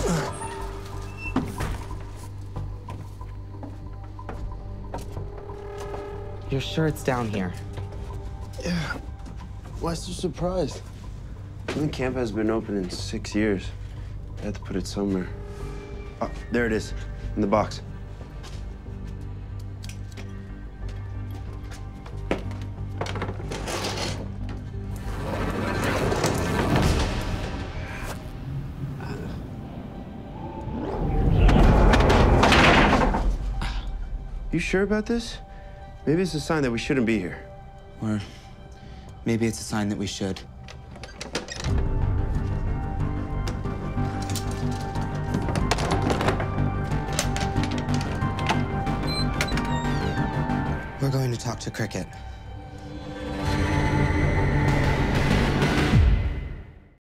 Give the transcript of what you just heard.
You're sure it's down here? Yeah. Why so surprised? The camp has been open in 6 years. I had to put it somewhere. Oh, there it is, in the box. You sure about this? Maybe it's a sign that we shouldn't be here. Or maybe it's a sign that we should. We're going to talk to Cricket.